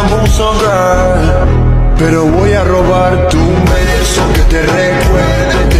abuso, girl. Pero voy a robar tu beso que te recuerde